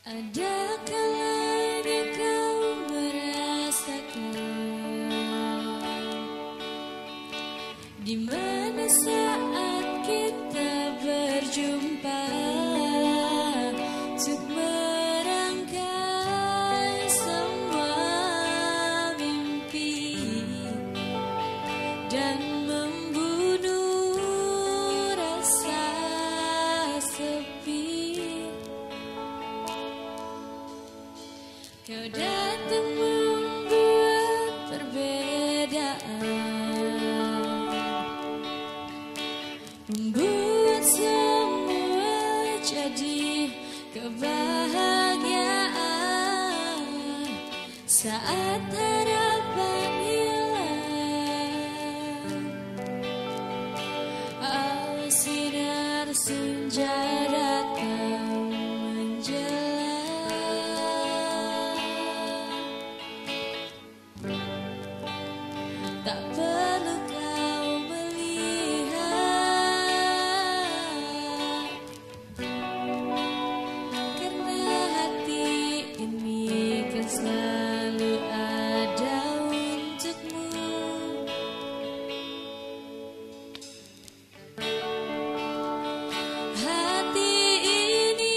Ada kalanya kau merasakan di mana saat kita berjumpa untuk merangkai semua mimpi dan membunuh rasa sepi. Kau datang membuat perbedaan, membuat semua jadi kebahagiaan. Saat harapan hilang, awas sinar senja datang menjelang. Tak perlu kau melihat, karena hati ini kan selalu ada untukmu. Hati ini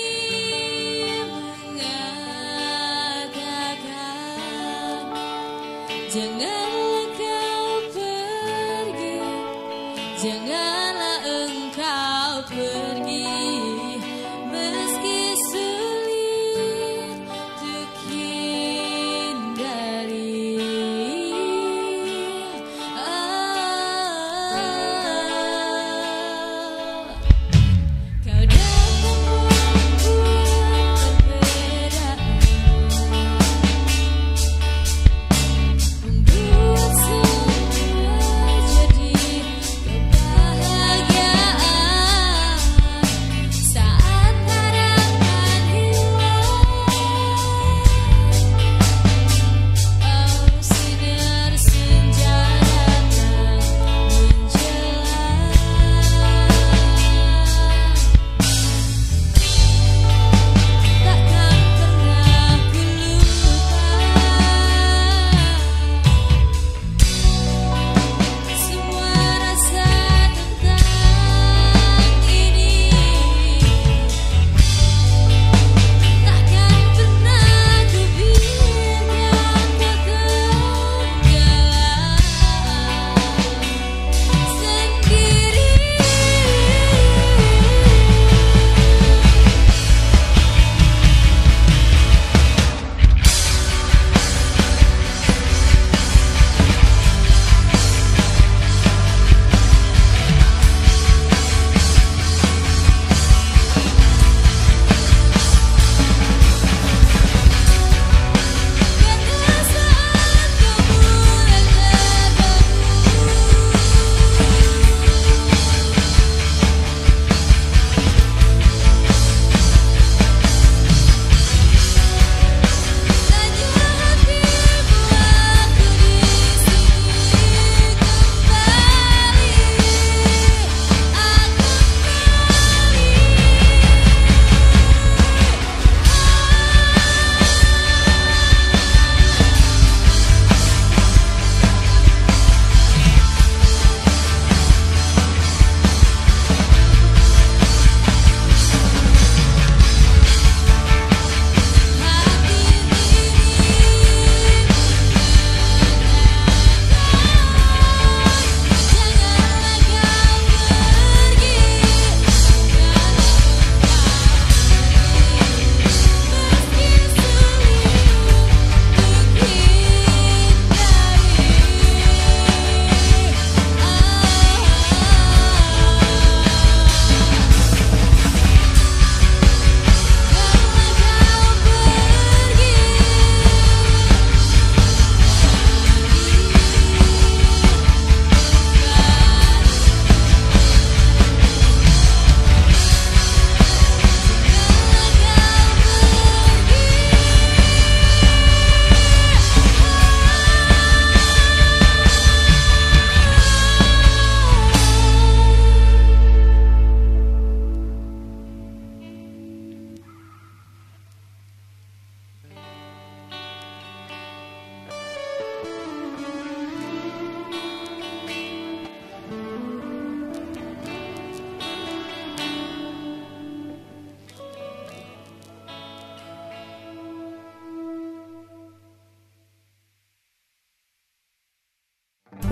mengatakan, janganlah kau pergi, janganlah engkau pergi, meski sulit untuk hindari. Kau datang membuat perbedaan, membuat semua jadi kebahagiaan.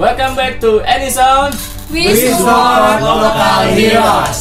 Welcome back to Anysound. We support local heroes.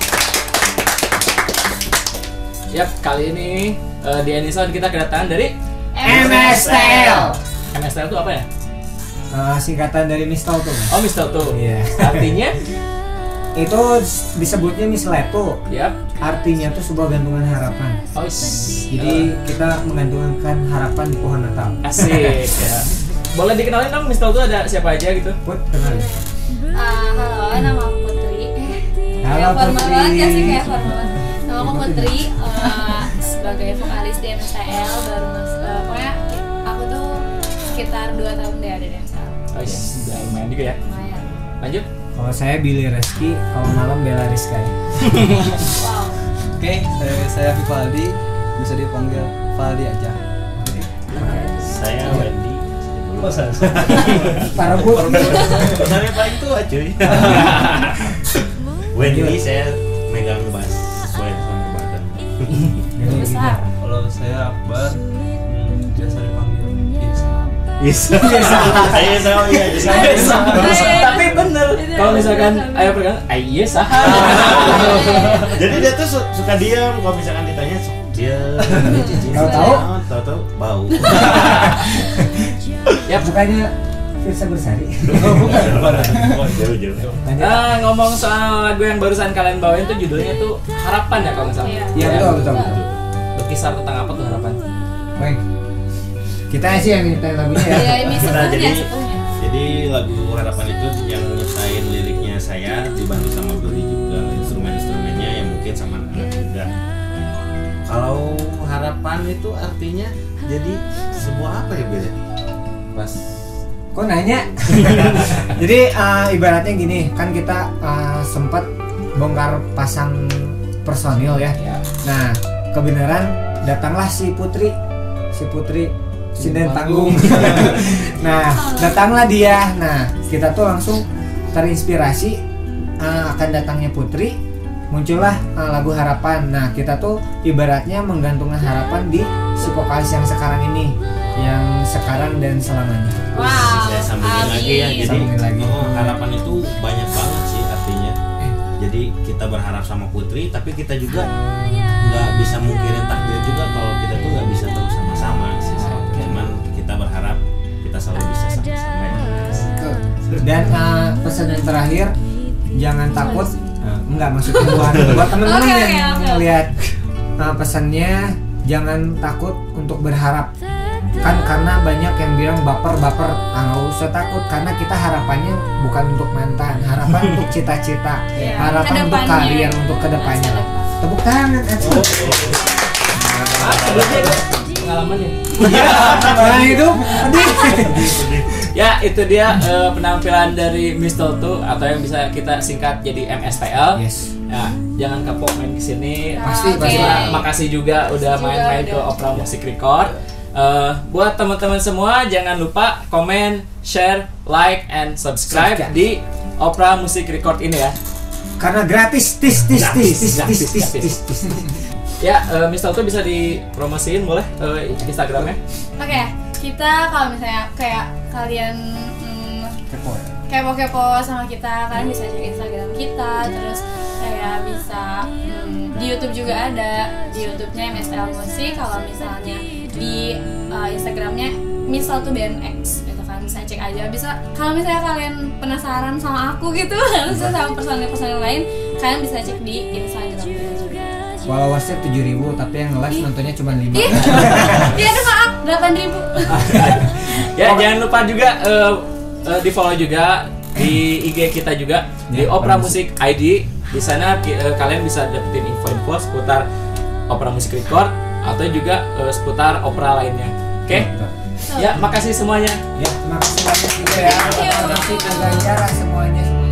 Yap, kali ini di Anysound kita kedatangan dari MSTL. MSTL itu apa ya? Singkatan dari Mistel tuh. Oh, Mistel tuh. Iya. Artinya? Itu disebutnya Misleto. Yap. Artinya tuh sebuah gantungan harapan. Oh, Jadi kita menggantungkan harapan di pohon Natal. asik ya. Boleh dikenalin dong Mistel tuh ada siapa aja gitu? Put, kenal. Halo, nama aku Putri. Halo, Kayak formal Putri. banget ya sih, kayak formal banget. Nama aku Putri, sebagai vokalis di MSTL baru pokoknya aku tuh sekitar 2 tahun deh ada di MSTL. Oh, iya. Udah lumayan juga ya. Lumayan. Lanjut. Kalau saya Billy Reski, kalau malam Bella Rizky. Wow. Oke, saya Vivaldi, bisa dipanggil Valdi aja. Saya Wendy. Para Put. Saya paling tua cuy. Wendy saya megang bass sesuai sama kebetulan. Besar. Kalau saya Akbar, biasa dipanggil Isa. Saya tahu ya. Tapi bener. Kalau misalkan ayo pegang, iya sah. Jadi dia tuh suka diam kalau misalkan ditanya diam. Tahu-tahu bau. Ya bukannya Firsa Bersari. Jauh-jauh. Lanjut. Ngomong soal lagu yang barusan kalian bawain tuh judulnya tuh Harapan ya kalau nggak salah. Iya betul. Berkisar tentang apa tuh Harapan? Baik. Kita sih yang nyiptain lagunya ya. Iya, ini Nah, sepunya, sepunya. jadi lagu Harapan itu yang nyiptain liriknya saya dibantu sama Billy juga, instrumen-instrumennya yang mungkin sama anak juga. Kalau harapan itu artinya jadi sebuah apa ya Billy? Pas Kok nanya? Jadi ibaratnya gini, kan kita sempat bongkar pasang personil ya. Ya. Nah, kebenaran datanglah si Putri sinden tanggung. Nah, datanglah dia. Nah, kita tuh langsung terinspirasi akan datangnya Putri, muncullah lagu Harapan. Nah, kita tuh ibaratnya menggantungkan harapan di si vokalis yang sekarang ini, yang sekarang dan selamanya. Wow. saya sambungin lagi ya. Amin. Jadi Sambungin lagi. harapan itu banyak banget sih artinya. Jadi kita berharap sama Putri, tapi kita juga nggak bisa mungkirin takdir juga kalau kita tuh nggak bisa terus sama-sama sih. Cuman kita berharap kita selalu bisa sama-sama. Dan pesan yang terakhir, jangan takut. Enggak, maksudnya buat teman-teman Oke, yang oke. melihat pesannya, jangan takut untuk berharap. Kan karena banyak yang bilang baper, nggak usah takut karena kita harapannya bukan untuk mantan, harapan untuk cita-cita, Iya. harapan untuk Kedepannya. karir, untuk kedepannya. Masa depan. Tepuk tangan, Sebelumnya itu pengalamannya. Nah itu, Ya itu dia penampilan dari Mistel tuh atau yang bisa kita singkat jadi MSTL. Yes. Ya, jangan kapok main di sini. Pasti, Oke. pasti. Makasih juga udah Juga main-main ke udah. Opera Music Record. Buat teman-teman semua jangan lupa komen, share, like, and subscribe di Opera Music Record ini ya. Karena gratis, tis. Ya, Mistel tuh bisa dipromosiin boleh Instagramnya. Oke, kita kalau misalnya kayak kalian kepo-kepo sama kita, kalian bisa cek Instagram kita, terus kayak bisa di YouTube juga ada, di YouTube-nya MSTL Musik. Kalau misalnya di Instagramnya Mistel tuh BMX gitu kan, bisa cek aja. Bisa kalau misalnya kalian penasaran sama aku gitu, bisa sama personil lain, kalian bisa cek di Instagram kita juga. Followersnya 7.000 tapi yang live nontonnya cuma 5. Iya, ada maaf 8.000. Ya, jangan lupa juga di follow juga di IG kita juga di Ya, Opera Opera Music ID. Di sana kalian bisa dapetin info-info seputar Opera Music Record atau juga seputar opera lainnya. Oke? Ya, makasih semuanya. Ya, terima kasih banyak juga ya. Terima kasih ke Ganjara semuanya.